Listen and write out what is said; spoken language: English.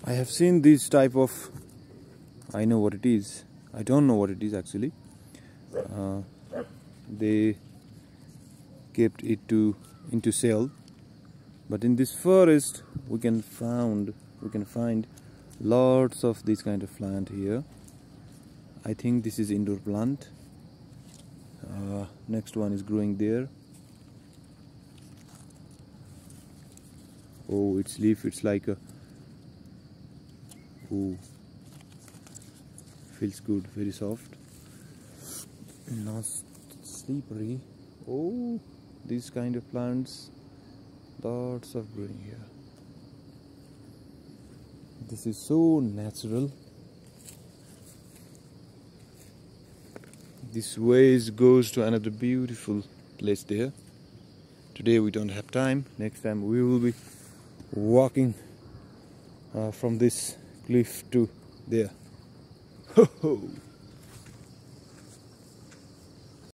I have seen this type of, I know what it is, I don't know what it is actually. They kept it into sale, but in this forest we can find lots of this kind of plant here. I think this is indoor plant. Next one is growing there. Oh, its leaf, it's like a, oh, feels good, very soft, not slippery. Oh, these kind of plants, lots of growing here. This is so natural. This ways goes to another beautiful place there. Today we don't have time. Next time we will be walking from this cliff to there. Ho ho!